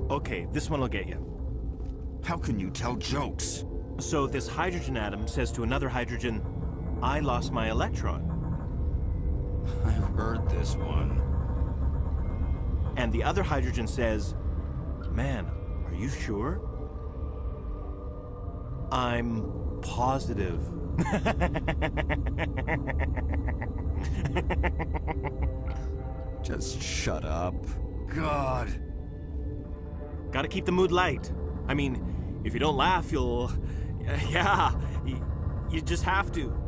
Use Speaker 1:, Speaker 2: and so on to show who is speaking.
Speaker 1: Okay, this one will get you.
Speaker 2: How can you tell jokes?
Speaker 1: So this hydrogen atom says to another hydrogen, I lost my electron.
Speaker 2: I've heard this one.
Speaker 1: And the other hydrogen says, man, are you sure? I'm positive.
Speaker 2: Just shut up. God.
Speaker 1: Gotta keep the mood light. I mean, if you don't laugh, you'll... Yeah, you just have to.